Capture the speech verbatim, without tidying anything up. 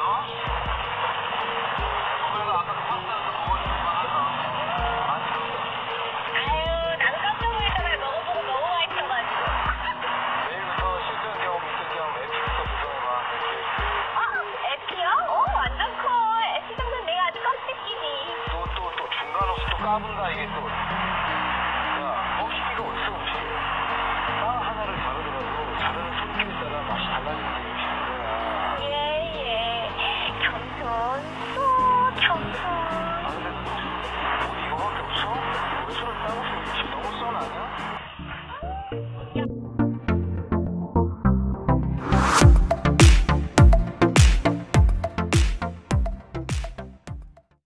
그래서 아까 그 파스타에서 먹어주는 거 하나. 아유, 나도 깜짝 놀랐잖아요. 먹어보고 너무 맛있어가지고. 내일부터 실전 경험, 미션 경험, 에피부터 도전해봐. 어? 에피요? 어, 완전 콜. 에피 정도는 내가 아주 깜찍이지. 또, 또, 또 중간 없이 또 까분다, 이게 또.